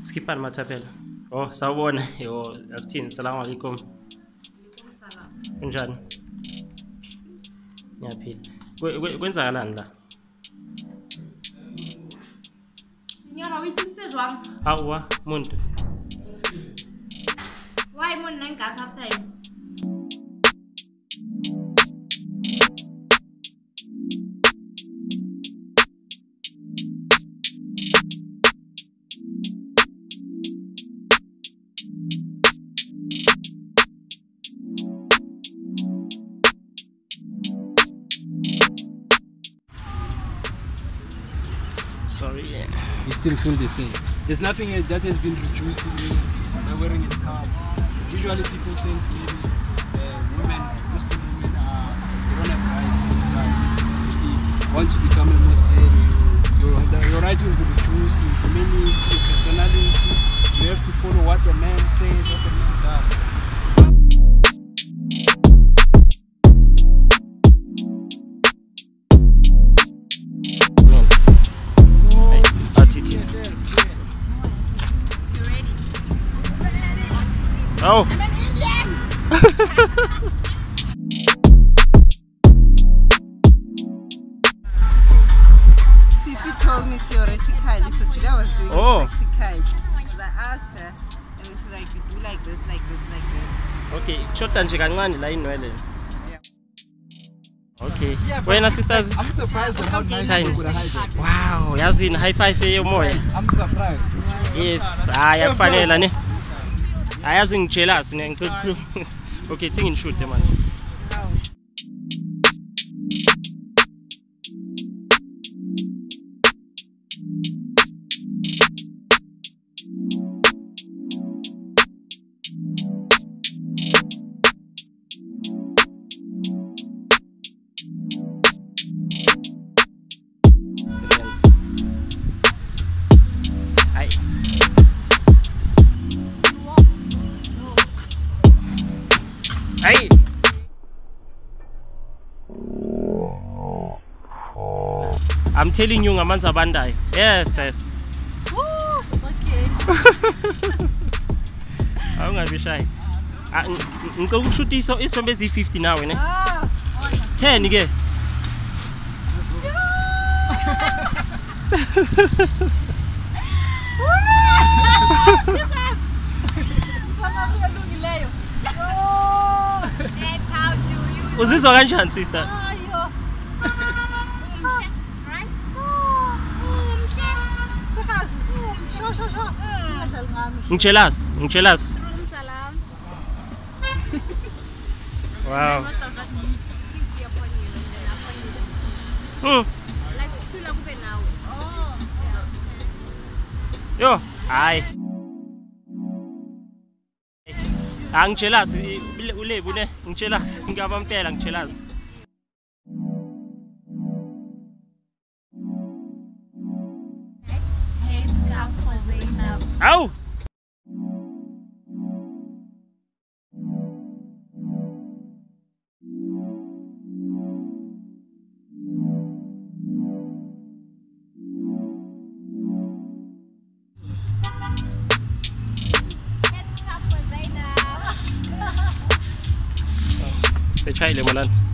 Skipani Mathapela. Oh, sawubona. Yo, asithini. Assalamu alaikum. Kunjani? Ngiyaphila. Kwenzakalani la? Nyora uyithise jwang? Hawa, muntu. Why mun nangathi after him? Sorry. You still feel the same. There's nothing that has been reduced by wearing a scarf. Usually people think maybe women, Muslim women, they don't have rights in Islam. You see, once you become a Muslim, your rights will be reduced in community, your personality. You have to follow what the man says, what the man does. Oh. Fifi told me theoretically, so today I was doing practically. So I asked her, and she's like, "You do like this, like this, like this." Okay, shoda nje kancane la inwele. Yeah. Okay. Wena sisters? I'm surprised at how nice you could hide it. Wow, yazi high five yomoya. I'm surprised. Yes, yakufanele ne. Ayazi ngijealous ne ngicela. Okay, think in shoot man. Hey. I'm telling you ngamanzi abandayo. Yes, yes. Woo, okay. Awungabi shy. Ngicela ukushutisa isithombe ezi50 nawe ne. 10 ke. Uzizwa kanjani sister? Ngijealous. Wow. Yo, hi. Ngijealous ulebu ne, ngijealous ngiyaba mpela ngijealous. Aw. Sechayile malana.